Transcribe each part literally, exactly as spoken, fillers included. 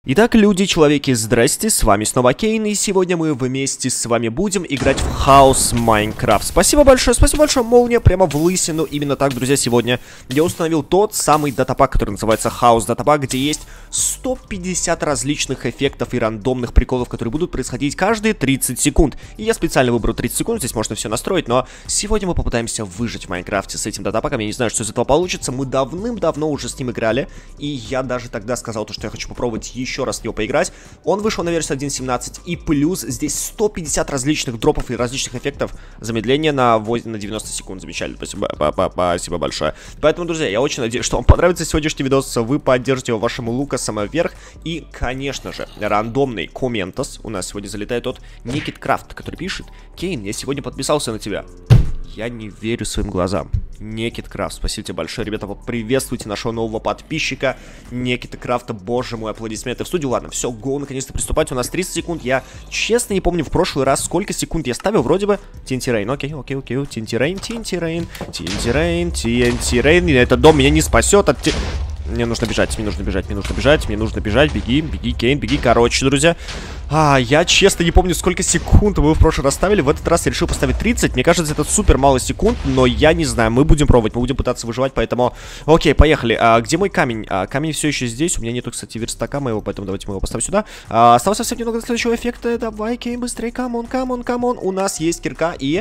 Итак, люди, человеки, здрасте, с вами снова Кейн, и сегодня мы вместе с вами будем играть в Хаос Майнкрафт. Спасибо большое, спасибо большое, молния, прямо в лысину. Именно так, друзья, сегодня я установил тот самый датапак, который называется Хаос Датапак, где есть сто пятьдесят различных эффектов и рандомных приколов, которые будут происходить каждые тридцать секунд. И я специально выбрал тридцать секунд, здесь можно все настроить, но сегодня мы попытаемся выжить в Майнкрафте с этим датапаком. Я не знаю, что из этого получится, мы давным-давно уже с ним играли, и я даже тогда сказал то, что я хочу попробовать еще раз в него поиграть. Он вышел на версию один точка семнадцать, и плюс здесь сто пятьдесят различных дропов и различных эффектов. Замедление на, на девяносто секунд. Замечательно, спасибо, спасибо большое. Поэтому, друзья, я очень надеюсь, что вам понравится сегодняшний видос. Вы поддержите его вашим лукасом вверх. И, конечно же, рандомный комментос у нас сегодня залетает от Некидкрафт, который пишет: Кейн, я сегодня подписался на тебя. Я не верю своим глазам. Некидкрафт, спасибо тебе большое. Ребята, поприветствуйте нашего нового подписчика Некидкрафта. Боже мой, аплодисменты в студию. Ладно, все, го, наконец-то приступать. У нас тридцать секунд. Я честно не помню в прошлый раз, сколько секунд я ставил. Вроде бы Тинтирейн. Окей, окей, окей. Тинтирейн, Тинтирейн, Тинтирейн, Тинтирейн. Этот дом меня не спасет от... Мне нужно бежать, мне нужно бежать, мне нужно бежать, мне нужно бежать, беги, беги, Кейн, беги. Короче, друзья, а, я честно не помню, сколько секунд мы в прошлый раз ставили. В этот раз я решил поставить тридцать. Мне кажется, это супер мало секунд, но я не знаю, мы будем пробовать, мы будем пытаться выживать, поэтому... Окей, поехали. А, где мой камень? А, камень все еще здесь, у меня нету, кстати, верстака моего, поэтому давайте мы его поставим сюда. А, осталось совсем немного до следующего эффекта. Давай, Кейн, быстрее, камон, камон, камон. У нас есть кирка и...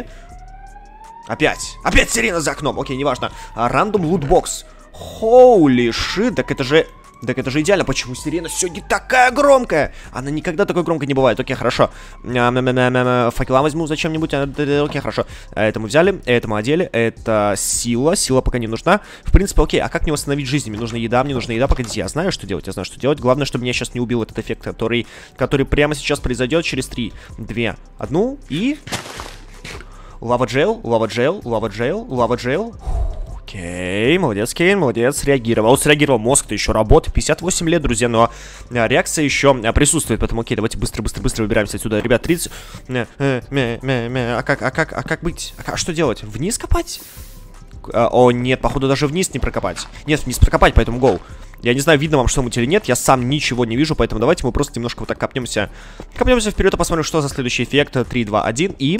Опять, опять сирена за окном, окей, неважно. Рандом лутбокс. Хоули шит, так это же... Так это же идеально. Почему сирена сегодня такая громкая? Она никогда такой громкой не бывает. Окей, хорошо. Факела возьму зачем-нибудь. Окей, хорошо. Это мы взяли, это мы одели. Это сила. Сила пока не нужна. В принципе, окей. А как мне восстановить жизнь? Мне нужна еда, мне нужна еда. Погодите, я знаю, что делать. Я знаю, что делать. Главное, чтобы меня сейчас не убил этот эффект, который, который прямо сейчас произойдет через три, два, один и... Лава джейл, лава джейл, лава джейл, лава джейл. Окей, молодец, Кейн, молодец, среагировал, среагировал, мозг-то еще работает, пятьдесят восемь лет, друзья, но реакция еще присутствует, поэтому, окей, давайте быстро-быстро-быстро выбираемся отсюда, ребят, тридцать, а как, а как, а как быть, а что делать, вниз копать? О, нет, походу даже вниз не прокопать, нет, вниз прокопать, поэтому гоу. Я не знаю, видно вам что-нибудь или нет, я сам ничего не вижу, поэтому давайте мы просто немножко вот так копнемся, копнемся вперед и посмотрим, что за следующий эффект, три, два, один и...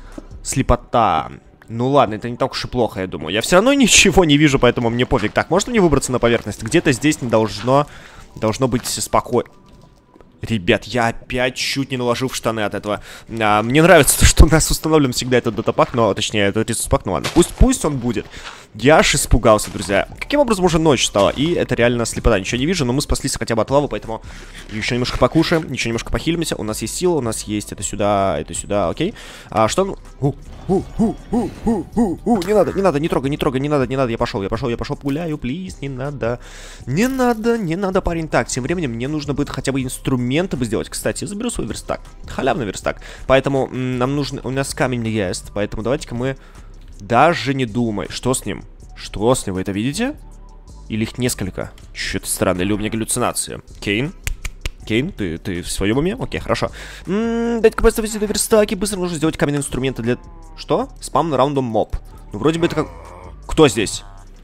Слепота. Ну ладно, это не так уж и плохо, я думаю. Я все равно ничего не вижу, поэтому мне пофиг. Так, можно мне выбраться на поверхность? Где-то здесь не должно... Должно быть спокойно. Ребят, я опять чуть не наложил в штаны от этого. а, Мне нравится то, что у нас установлен всегда этот датапак. Но, точнее, этот ресурс-пак, ну ладно. Пусть, пусть он будет. Я аж испугался, друзья. Каким образом уже ночь стала? И это реально слепота. Ничего не вижу, но мы спаслись хотя бы от лавы, поэтому еще немножко покушаем, еще немножко похилимся. У нас есть сила, у нас есть это сюда, это сюда, окей. А что... У, у, у, у, у, у, у. Не надо, не надо, не трогай, не трогай, не надо, не надо. Я пошел, я пошел, я пошел, гуляю, плиз, не надо. Не надо, не надо, парень. Так, тем временем мне нужно будет хотя бы инструменты бы сделать. Кстати, я заберу свой верстак. Халявный верстак. Поэтому нам нужно... У нас камень есть, поэтому давайте-ка мы... Даже не думай. Что с ним? Что с ним? Вы это видите? Или их несколько? Что-то странно. Или у меня галлюцинация? Кейн? Кейн, ты, ты в своем уме? Окей, хорошо. М-м, дайте-ка поставить сюда верстаки. Быстро нужно сделать каменные инструменты для... Что? Спам на раундом моб. Ну, вроде бы это как... Кто здесь?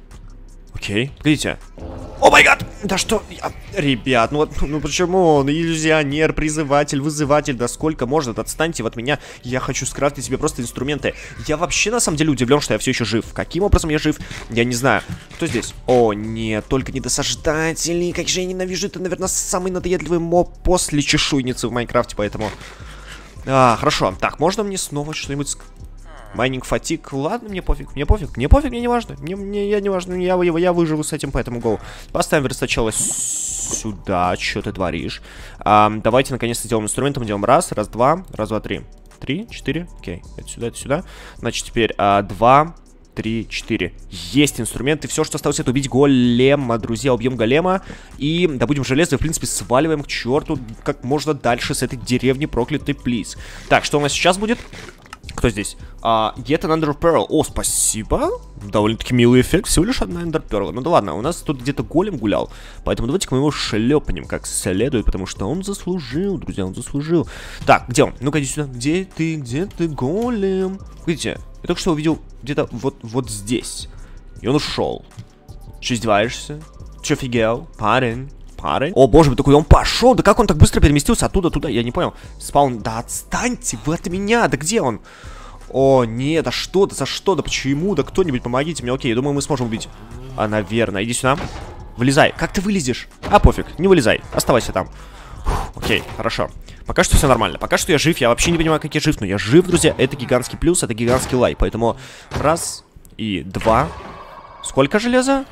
Окей, видите? О май гад! Да что? Я... Ребят, ну, ну почему он? Иллюзионер, призыватель, вызыватель. Да сколько можно? Да отстаньте от меня. Я хочу скрафтить себе просто инструменты. Я вообще на самом деле удивлен, что я все еще жив. Каким образом я жив? Я не знаю. Кто здесь? О, нет, только недосаждатели. Как же я ненавижу. Это, наверное, самый надоедливый моб после чешуйницы в Майнкрафте, поэтому... А, хорошо. Так, можно мне снова что-нибудь... Майнинг фатик, ладно, мне пофиг, мне пофиг, мне пофиг, мне не важно, мне, мне я не важно, я, я, я выживу с этим, поэтому гоу. Поставим верстачело сюда, что ты творишь. а, Давайте наконец-то сделаем инструментом, делаем раз, раз, два, раз, два, три. Три, четыре, окей, это сюда, это сюда. Значит, теперь а, два, три, четыре. Есть инструменты, все, что осталось, это убить голема, друзья, убьем голема. И добудем железо, и, в принципе, сваливаем к черту как можно дальше с этой деревни проклятой, плиз. Так, что у нас сейчас будет? Кто здесь? Uh, get an Ender Pearl. О, спасибо. Довольно-таки милый эффект. Всего лишь одна Ender Pearl. Ну да ладно, у нас тут где-то голем гулял. Поэтому давайте-ка мы его шлепнем как следует, потому что он заслужил, друзья, он заслужил. Так, где он? Ну-ка, иди сюда. Где ты? Где ты, голем? Видите, я только что увидел где-то вот, вот здесь. И он ушел. Че издеваешься? Че офигел? Парень. пары. О, боже мой, такой он пошел. Да как он так быстро переместился оттуда туда? Я не понял. Спаун. Да отстаньте вы от меня. Да где он? О, нет, да что? Да за что? Да почему? Да кто-нибудь помогите мне. Окей, я думаю, мы сможем убить. А, наверное. Иди сюда. Вылезай. Как ты вылезешь? А, пофиг. Не вылезай. Оставайся там. Фух, окей, хорошо. Пока что все нормально. Пока что я жив. Я вообще не понимаю, как я жив. Но я жив, друзья. Это гигантский плюс. Это гигантский лайк. Поэтому раз и два. Сколько железа?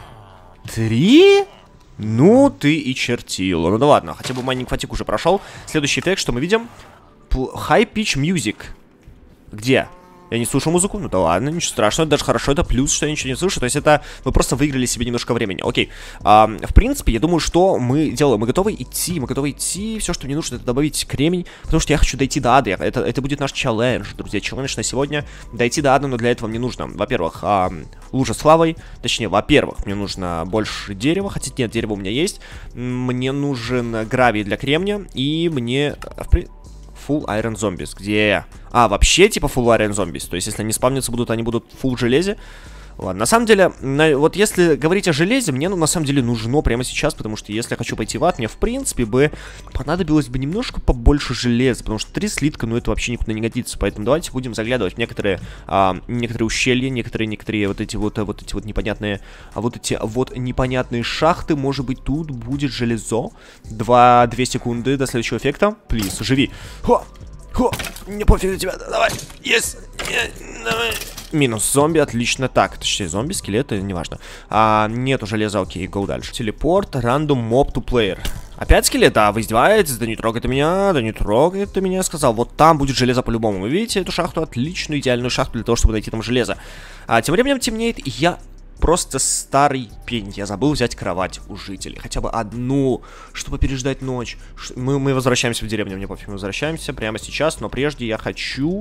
Три? Ну, ты и чертила. Ну да ладно. Хотя бы майнинг фатик уже прошел. Следующий эффект, что мы видим? High Pitch Music. Где? Я не слушаю музыку, ну да ладно, ничего страшного, это даже хорошо, это плюс, что я ничего не слышу, то есть это мы просто выиграли себе немножко времени, окей. А, в принципе, я думаю, что мы делаем, мы готовы идти, мы готовы идти, все, что мне нужно, это добавить кремень, потому что я хочу дойти до ада, это, это будет наш челлендж, друзья, челлендж на сегодня, дойти до ада, но для этого мне нужно, во-первых, а, лужа с лавой, точнее, во-первых, мне нужно больше дерева, хотя нет, дерево у меня есть, мне нужен гравий для кремня, и мне, в принципе... Full Iron Zombies, где... А, вообще, типа Full Iron Zombies. То есть, если они спавнятся будут, они будут Full железе. Ладно, на самом деле, на, вот если говорить о железе, мне, ну, на самом деле, нужно прямо сейчас, потому что если я хочу пойти в ад, мне, в принципе, бы понадобилось бы немножко побольше железа, потому что три слитка, ну, это вообще никуда не годится, поэтому давайте будем заглядывать в некоторые, а, некоторые ущелья, некоторые, некоторые вот эти вот, вот эти вот непонятные, а вот эти вот непонятные шахты, может быть, тут будет железо. Два, две секунды до следующего эффекта, плиз, живи. Хо! Хо! Не пофиг на тебя, давай, есть, yes. Давай. Минус зомби, отлично. Так, точнее, зомби, скелеты, неважно. А, нету железа, окей, go дальше. Телепорт, random mob to player. Опять скелет? А, вы издеваетесь? Да не трогай ты меня, да не трогай ты меня, сказал. Вот там будет железо по-любому. Вы видите эту шахту? Отличную, идеальную шахту для того, чтобы найти там железо. А, тем временем темнеет, и я... Просто старый пень. Я забыл взять кровать у жителей. Хотя бы одну, чтобы переждать ночь. Мы, мы возвращаемся в деревню, мне пофиг, мы возвращаемся прямо сейчас. Но прежде я хочу...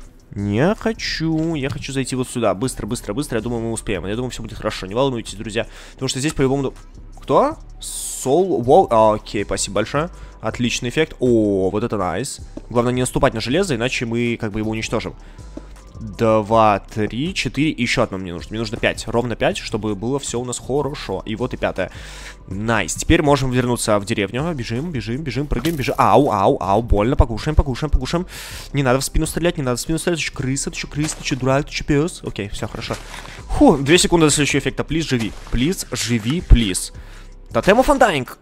Не хочу, я хочу зайти вот сюда. Быстро, быстро, быстро, я думаю, мы успеем. Я думаю, все будет хорошо, не волнуйтесь, друзья. Потому что здесь по-любому... Кто? Soul Wall. А, окей, спасибо большое. Отличный эффект. О, вот это найс. Главное не наступать на железо, иначе мы как бы его уничтожим. Два, три, четыре, и еще одно мне нужно. Мне нужно пять, ровно пять, чтобы было все у нас хорошо. И вот и пятое. Найс. Теперь можем вернуться в деревню. Бежим, бежим, бежим, прыгаем, бежим. Ау, ау, ау, больно. Покушаем, покушаем, покушаем. Не надо в спину стрелять, не надо в спину стрелять. Ты что, крыса, ты что, крыса, ты что, дурак, ты что, пес? Окей, все хорошо. Фу, две секунды до следующего эффекта. Плиз, живи. Плиз, живи, плиз. Тотем оф Undying.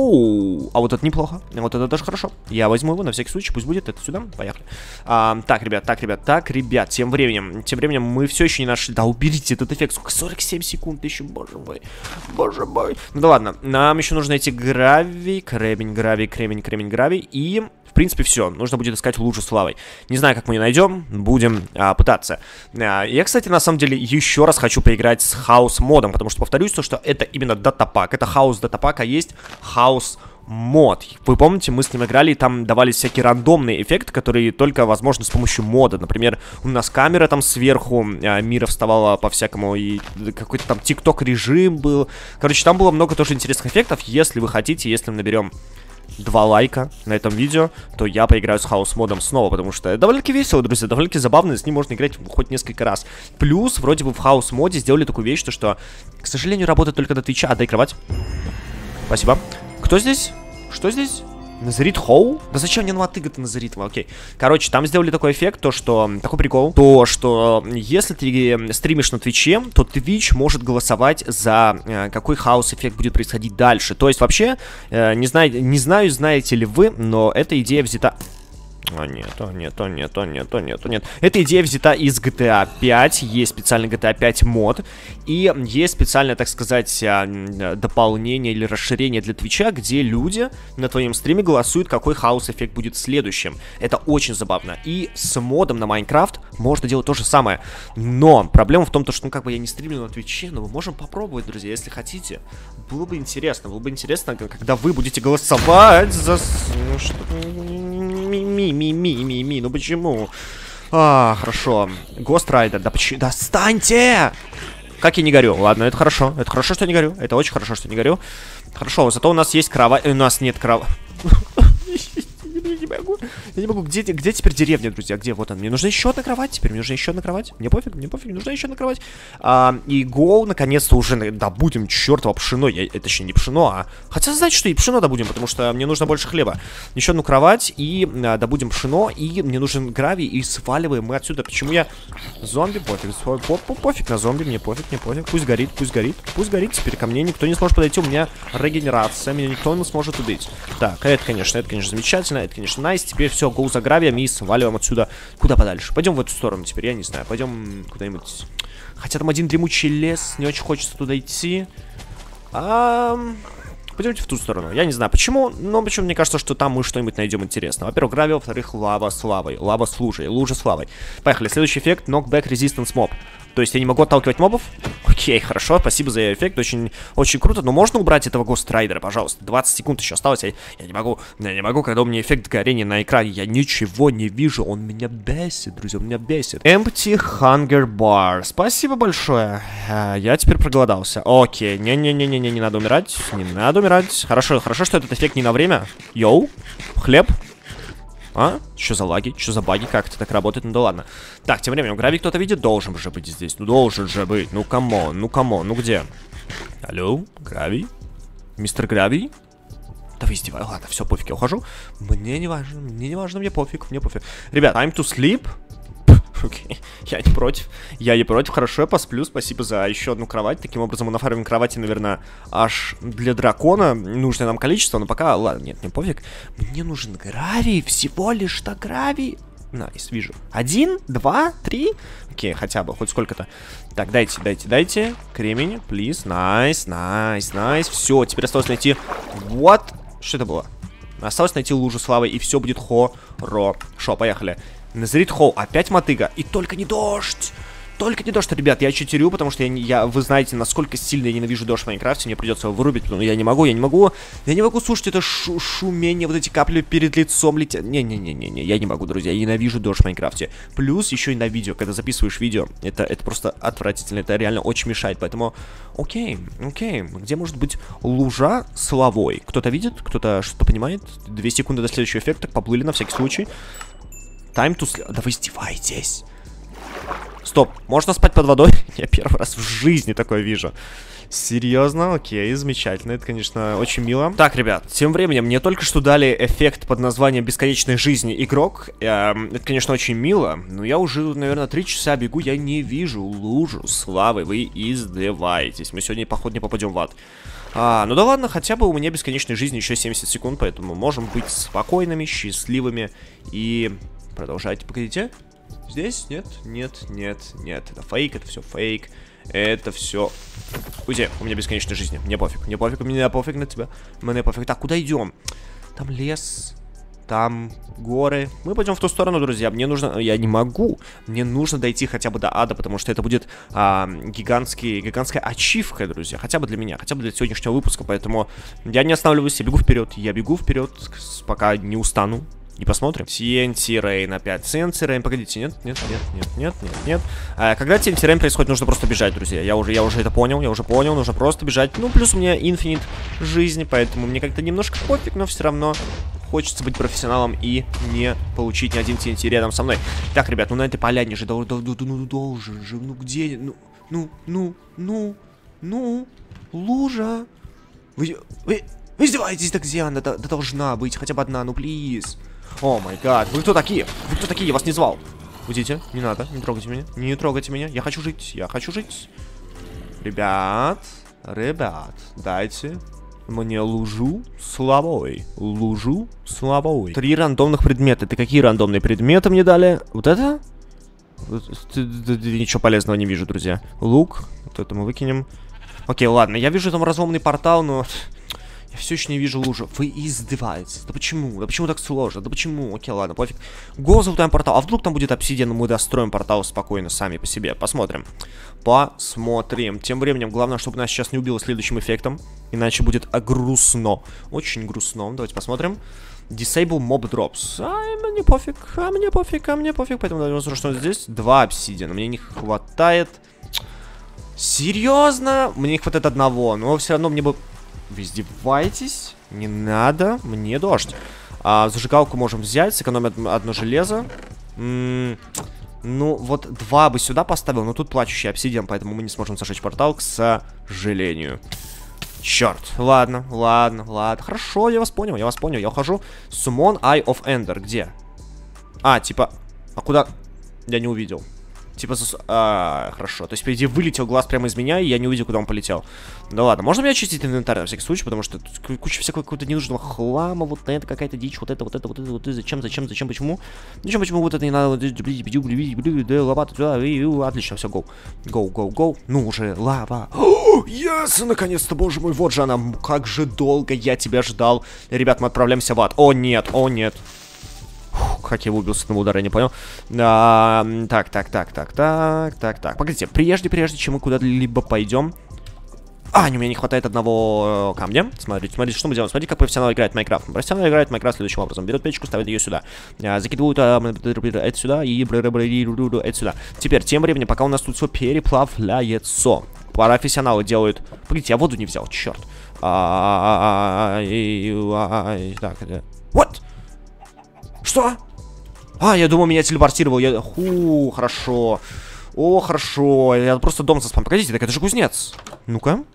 Оу, а вот это неплохо. Вот это даже хорошо. Я возьму его на всякий случай, пусть будет это сюда. Поехали. А, так, ребят, так, ребят, так, ребят. Тем временем, тем временем мы все еще не нашли. Да, уберите этот эффект. Сколько? сорок семь секунд еще, боже мой. Боже мой. Ну да ладно. Нам еще нужно найти гравий, кремень, гравий, кремень, кремень, гравий. И... В принципе, все. Нужно будет искать лужу с лавой. Не знаю, как мы ее найдем. Будем а, пытаться. А, я, кстати, на самом деле, еще раз хочу поиграть с хаус модом. Потому что, повторюсь, то, что это именно датапак. Это хаус датапак, а есть хаус мод. Вы помните, мы с ним играли, и там давались всякие рандомные эффекты, которые только возможны с помощью мода. Например, у нас камера там сверху, а, мира вставала по-всякому, и какой-то там тикток режим был. Короче, там было много тоже интересных эффектов. Если вы хотите, если мы наберем два лайка на этом видео, то я поиграю с хаус-модом снова, потому что это довольно-таки весело, друзья, довольно-таки забавно, с ним можно играть хоть несколько раз. Плюс, вроде бы в хаус-моде сделали такую вещь, то что, к сожалению, работает только до твича. Отдай кровать. Спасибо. Кто здесь? Что здесь? Назарит Хоу? Да зачем мне наватыга-то Назарит? Окей. Короче, там сделали такой эффект, то что... Такой прикол. То, что если ты стримишь на Твиче, то Twitch может голосовать за э, какой хаос-эффект будет происходить дальше. То есть вообще, э, не, знаю, не знаю, знаете ли вы, но эта идея взята... А, нет, а, нет, а, нет, а, нет, а, нет, а, нет. Эта идея взята из джи ти эй пять, есть специальный джи ти эй пять мод, и есть специальное, так сказать, дополнение или расширение для Твича, где люди на твоем стриме голосуют, какой хаос-эффект будет следующим. Это очень забавно. И с модом на Майнкрафт можно делать то же самое. Но проблема в том, что, ну, как бы я не стримлю на Твиче, но мы можем попробовать, друзья, если хотите. Было бы интересно, было бы интересно, когда вы будете голосовать за... Ну, что... Ми-ми-ми-ми-ми, ну почему? А, хорошо. Ghost Rider, да почему? Да встаньте! Как я не горю? Ладно, это хорошо. Это хорошо, что я не горю. Это очень хорошо, что я не горю. Хорошо, зато у нас есть кровать. У нас нет кровати. я не могу. Я не могу. Где, где теперь деревня, друзья? Где? Вот она. Мне нужна еще одна кровать. Теперь мне нужна еще одна кровать. Мне пофиг, мне пофиг, мне нужна еще одна кровать. А, и гоу, наконец-то, уже добудем чертово пшено. Я, это еще не пшено, а... Хотя, знаете что, и пшено добудем, потому что мне нужно больше хлеба. Еще одну кровать, и а, добудем пшено, и мне нужен гравий, и сваливаем мы отсюда. Почему я... Зомби, пофиг, по -по пофиг на зомби, мне пофиг, мне пофиг. Пусть горит, пусть горит, пусть горит. Теперь ко мне никто не сможет подойти, у меня регенерация, меня никто не сможет убить. Так, это, конечно, это, конечно, замечательно, это, конечно, найс. Теперь все, гоу за гравием и сваливаем отсюда куда подальше. Пойдем в эту сторону теперь, я не знаю, пойдем куда-нибудь. Хотя там один дремучий лес, не очень хочется туда идти. А... Пойдемте в ту сторону. Я не знаю почему, но почему мне кажется, что там мы что-нибудь найдем интересное. Во-первых, гравий, во-вторых, лава с лавой. Лава с лужей, лужа с лавой. Поехали. Следующий эффект — Knockback Resistance Mob. То есть я не могу отталкивать мобов? Окей, хорошо, спасибо за эффект, очень, очень круто. Но можно убрать этого Гострайдера, пожалуйста? двадцать секунд еще осталось, я, я не могу, я не могу, когда у меня эффект горения на экране, я ничего не вижу, он меня бесит, друзья, он меня бесит. Empty Hunger Bar, спасибо большое, а, я теперь проголодался. Окей, не-не-не-не-не, не надо умирать, не надо умирать. Хорошо, хорошо, что этот эффект не на время. Йоу, хлеб. А? Что за лаги? Что за баги? Как это так работает? Ну да ладно. Так, тем временем, гравий кто-то видит? Должен же быть здесь. Ну должен же быть. Ну камон, ну камон, ну где? Алло, гравий? Мистер Гравий? Да вы издеваетесь. Ладно, все, пофиг, я ухожу. Мне не важно, мне не важно, мне пофиг, мне пофиг. Ребят, time to sleep. Окей, я не против. Я не против, хорошо, я посплю. Спасибо за еще одну кровать. Таким образом, мы нафармим кровати, наверное, аж для дракона. Нужное нам количество, но пока... Ладно, нет, не пофиг. Мне нужен гравий, всего лишь-то гравий. Найс, вижу. Один, два, три. Окей, хотя бы, хоть сколько-то. Так, дайте, дайте, дайте. Кремень, плиз. Найс, найс, найс. Все, теперь осталось найти... Вот. Что это было? Осталось найти лужу славы, и все будет хорошо. Поехали. Назрит Хоу, опять мотыга. И только не дождь. Только не дождь, ребят, я читерю, потому что я, я, вы знаете, насколько сильно я ненавижу дождь в Майнкрафте. Мне придется его вырубить, потому что я не могу, я не могу. Я не могу слушать это шу шумение, вот эти капли перед лицом летят. Не-не-не-не-не, я не могу, друзья, я ненавижу дождь в Майнкрафте. Плюс еще и на видео, когда записываешь видео, это, это просто отвратительно, это реально очень мешает. Поэтому, окей, окей, где может быть лужа с лавой? Кто-то видит, кто-то что-то понимает? Две секунды до следующего эффекта, поплыли на всякий случай. Time to sleep. Да вы издеваетесь. Стоп, можно спать под водой? Я первый раз в жизни такое вижу. Серьезно? Окей, замечательно. Это, конечно, очень мило. Так, ребят, тем временем мне только что дали эффект под названием «Бесконечной жизни игрок». Эм, это, конечно, очень мило, но я уже, наверное, три часа бегу, я не вижу лужу славы. Вы издеваетесь. Мы сегодня, походу, не попадем в ад. А, ну да ладно, хотя бы у меня бесконечной жизни еще семьдесят секунд, поэтому можем быть спокойными, счастливыми и... Продолжайте, погодите. Здесь? Нет, нет, нет, нет. Это фейк, это все фейк. Это все... Уйди, у меня бесконечная жизнь. Мне пофиг, мне пофиг, мне пофиг на тебя. Мне пофиг. Так, куда идем? Там лес, там горы. Мы пойдем в ту сторону, друзья. Мне нужно... Я не могу. Мне нужно дойти хотя бы до ада, потому что это будет а, гигантский, гигантская ачивка, друзья. Хотя бы для меня, хотя бы для сегодняшнего выпуска. Поэтому я не останавливаюсь, я бегу вперед. Я бегу вперед, пока не устану. И посмотрим. ти эн ти Rain опять. ти эн ти Rain, погодите, нет, нет, нет, нет, нет, нет, нет. А, когда ти эн ти Rain происходит, нужно просто бежать, друзья. Я уже, я уже это понял, я уже понял, нужно просто бежать. Ну, плюс у меня инфинит жизни, поэтому мне как-то немножко пофиг, но все равно хочется быть профессионалом и не получить ни один ти эн ти рядом со мной. Так, ребят, ну на этой поляне же дол дол дол ну, должен же, ну где, ну, ну, ну, ну, ну, лужа. Вы, вы, вы издеваетесь, так где она? Да, да должна быть хотя бы одна, ну, плиз. О май гад, вы кто такие? Вы кто такие? Я вас не звал. Уйдите, не надо, не трогайте меня. Не трогайте меня, я хочу жить, я хочу жить. Ребят, ребят, дайте мне лужу с лавой. Лужу с лавой. Три рандомных предмета. Ты какие рандомные предметы мне дали? Вот это? Ничего полезного не вижу, друзья. Лук, вот это мы выкинем. Окей, ладно, я вижу там разломный портал, но... Я все еще не вижу лужу. Вы издеваетесь. Да почему? Да почему так сложно? Да почему? Окей, ладно, пофиг. Го залутаем портал. А вдруг там будет обсидиан, мы достроим портал спокойно сами по себе. Посмотрим. Посмотрим. Тем временем, главное, чтобы нас сейчас не убило следующим эффектом. Иначе будет грустно. Очень грустно. Давайте посмотрим. Disable mob drops. А мне пофиг. А мне пофиг. А мне пофиг. Поэтому давайте, что здесь. Два обсидиана. Мне не хватает. Серьезно? Мне не хватает одного. Но все равно мне бы... Вы издеваетесь? Не надо. Мне дождь. А, зажигалку можем взять, сэкономить одно железо. М-м, ну, вот два бы сюда поставил, но тут плачущий обсидиан, поэтому мы не сможем зажечь портал, к сожалению. Черт, ладно, ладно, ладно. Хорошо, я вас понял, я вас понял. Я ухожу. Summon Eye of Ender, где? А, типа, а куда? Я не увидел. Типа, зас... а, хорошо. То есть, по идее, вылетел глаз прямо из меня, и я не увидел, куда он полетел. Да ладно, можно мне очистить инвентарь на всякий случай, потому что тут куча всякого какого-то ненужного хлама, вот это какая-то дичь, вот это, вот это, вот это, вот это, зачем, зачем, зачем, почему? Зачем, почему вот это не надо, лопату сюда, отлично, все, гоу. Гоу, гоу, гоу. Ну уже, лава. Yes, наконец-то, боже мой, вот же она, как же долго я тебя ждал. Ребят, мы отправляемся в ад. О, нет, о, нет. Фух, как я убил с одного удара, я не понял. А, так, так, так, так, так, так, так. Погодите, прежде, прежде, чем мы куда-либо пойдем. А, не, у меня не хватает одного э, камня. Смотрите, смотрите, что мы делаем. Смотрите, как профессионал играет в Майнкрафт. Профессионал играет в Майнкрафт следующим образом. Берет печку, ставит ее сюда. А, закидывают а, это сюда и это сюда. Теперь, тем временем, пока у нас тут все переплавляется. Профессионалы делают... Погодите, я воду не взял, черт. Так, вот! Что? А, я думал, меня телепортировал. Я... Ху, хорошо. О, хорошо. Я просто дом заспам. Погодите, так это же кузнец. Ну-ка.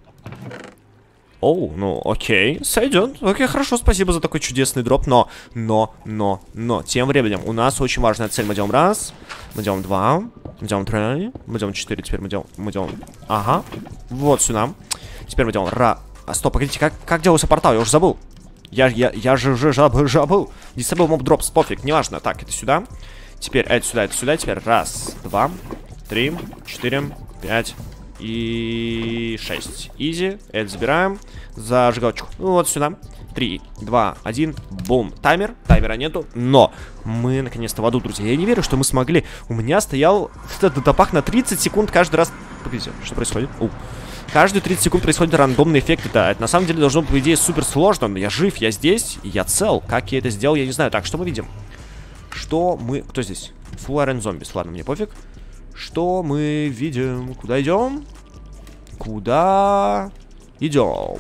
Оу, ну, окей. Сойдет. Окей, хорошо, спасибо за такой чудесный дроп. Но, но, но, но. Тем временем у нас очень важная цель. Мы делаем раз. Мы делаем два. Мы делаем три. Мы делаем четыре. Теперь мы делаем... Мы делаем... Ага. Вот сюда. Теперь мы делаем... Ра... А, стоп, погодите, как, как делался портал? Я уже забыл. Я, я, я же уже забыл, забыл. Disable mob drops, пофиг, неважно. Так, это сюда. Теперь это сюда, это сюда. Теперь раз, два, три, четыре, пять и шесть. Изи. Это забираем. Зажигалочку. Ну, вот сюда. Три, два, один. Бум. Таймер. Таймера нету. Но мы наконец-то в аду, друзья. Я не верю, что мы смогли. У меня стоял этот датапак на тридцать секунд каждый раз. Погодите, что происходит? У. Каждые тридцать секунд происходит рандомный эффект. Да, это на самом деле должно быть, по идее, супер сложно. Но я жив, я здесь, и я цел. Как я это сделал, я не знаю. Так, что мы видим? Что мы... Кто здесь? Full Iron Zombies. Ладно, мне пофиг. Что мы видим? Куда идем? Куда идем?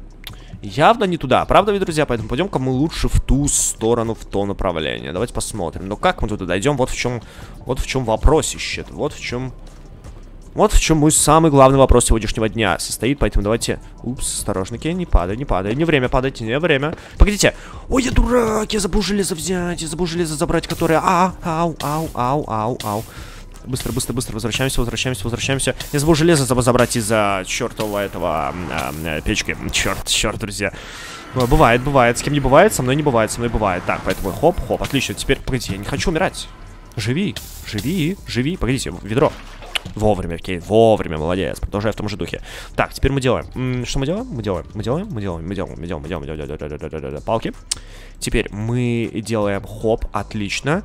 Явно не туда. Правда ведь, друзья? Поэтому пойдем-ка мы лучше в ту сторону, в то направление. Давайте посмотрим. Но как мы туда дойдем? Вот в чем... Вот в чем вопросище. Вот в чем... Вот в чем мой самый главный вопрос сегодняшнего дня состоит, поэтому давайте... Упс, осторожники, не падай, не падай, не время падать, не время. Погодите. Ой, я дурак, я забыл железо взять, я забыл железо забрать, которое... А, ау, ау, ау, ау, ау. Быстро, быстро, быстро, возвращаемся, возвращаемся, возвращаемся. Я забыл железо забрать из-за чертового этого э, печки. Черт, черт, друзья. Бывает, бывает, с кем не бывает, со мной не бывает, со мной бывает. Так, поэтому хоп, хоп, отлично, теперь, погодите, я не хочу умирать. Живи, живи, живи, погодите, ведро. Вовремя, окей, вовремя, молодец. Продолжай в том же духе. Так, теперь мы делаем. М -м, что мы делаем? Мы делаем, мы делаем, мы делаем, мы делаем, мы делаем, мы делаем, мы делаем, мы делаем палки. Теперь мы делаем хоп, отлично.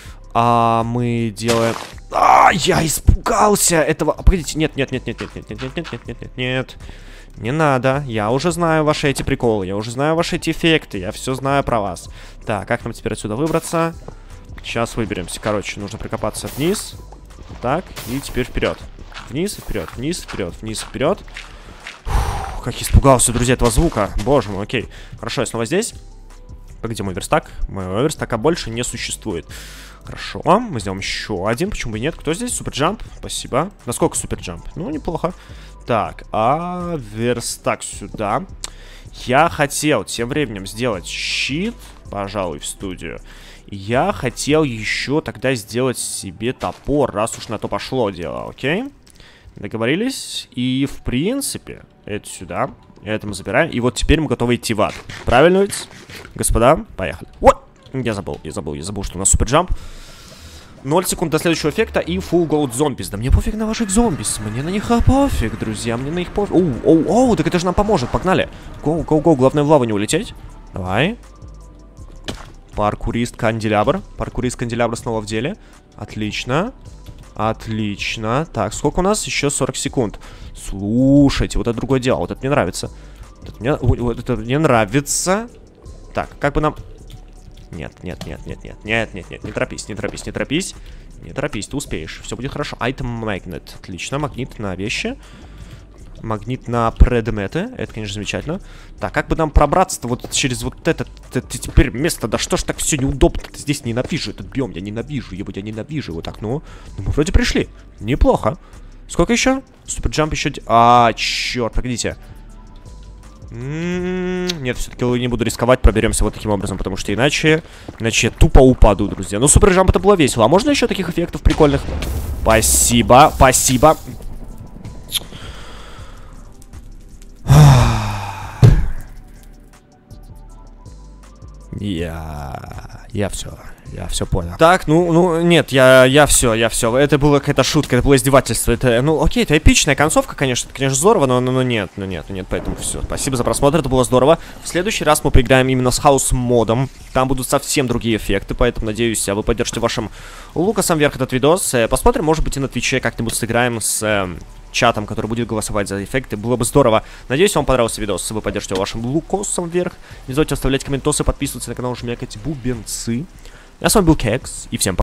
А мы делаем... А, я испугался этого. Погодите, нет, нет, нет, нет, нет, нет, нет, нет, нет, нет, нет, нет, нет. Не надо. Я уже знаю ваши эти приколы. Я уже знаю ваши эти эффекты. Я все знаю про вас. Так, как нам теперь отсюда выбраться? Сейчас выберемся. Короче, нужно прикопаться вниз. Так, и теперь вперед. Вниз и вперед, вниз, вперед, вниз, вперед. Фух, как испугался, друзья, этого звука. Боже мой, окей. Хорошо, я снова здесь. Где мой верстак? Моего верстака больше не существует. Хорошо, мы сделаем еще один. Почему бы нет? Кто здесь? Суперджамп, спасибо. Насколько суперджамп? Ну, неплохо. Так, а верстак сюда. Я хотел тем временем сделать щит, пожалуй, в студию. Я хотел еще тогда сделать себе топор, раз уж на то пошло дело, окей? Договорились? И, в принципе, это сюда. Это мы забираем. И вот теперь мы готовы идти в ад. Правильно ведь? Господа, поехали. Вот! Я забыл, я забыл, я забыл, что у нас суперджамп. ноль секунд до следующего эффекта и full gold зомбис. Да мне пофиг на ваших зомбис. Мне на них пофиг, друзья. Мне на них пофиг. Оу, оу, оу, так это же нам поможет. Погнали. Гоу, гоу, гоу. Главное в лаву не улететь. Давай. Паркурист канделябр. Паркурист канделябр снова в деле. Отлично. Отлично. Так, сколько у нас? Еще сорок секунд. Слушайте, вот это другое дело. Вот это мне нравится. Вот это мне, вот это мне нравится. Так, как бы нам... Нет, нет, нет, нет, нет, нет, нет, нет, не торопись, не торопись, не торопись. Не торопись, ты успеешь. Все будет хорошо. Item magnet. Отлично. Магнит на вещи. Магнит на предметы. Это, конечно, замечательно. Так, как бы нам пробраться-то вот через вот этот это теперь место, да что ж так все неудобно, ты здесь ненавижу этот биом, я ненавижу его, я ненавижу его. Так, ну, ну мы вроде пришли, неплохо. Сколько еще? Суперджамп еще... А, черт, погодите. М-м-м, нет, все-таки не буду рисковать, проберемся вот таким образом, потому что иначе, иначе я тупо упаду, друзья. Ну, суперджамп это было весело. А можно еще таких эффектов прикольных? Спасибо, спасибо. Я... Я все. Я все понял. Так, ну, ну, нет, я, я все, я все. Это была какая-то шутка, это было издевательство. Это, ну, окей, это эпичная концовка, конечно, это, конечно, здорово, но, но, но нет, ну нет, ну нет, поэтому все. Спасибо за просмотр, это было здорово. В следующий раз мы поиграем именно с хаус-модом. Там будут совсем другие эффекты, поэтому, надеюсь, вы поддержите вашим Лукасом вверх этот видос. Посмотрим, может быть, и на Твиче как-нибудь сыграем с... Э, чатом, который будет голосовать за эффекты. Было бы здорово. Надеюсь, вам понравился видос. Вы поддержите вашим лукосом вверх. Не забудьте оставлять комментосы, подписываться на канал, жмякать бубенцы. Я с вами был Кекс, и всем пока.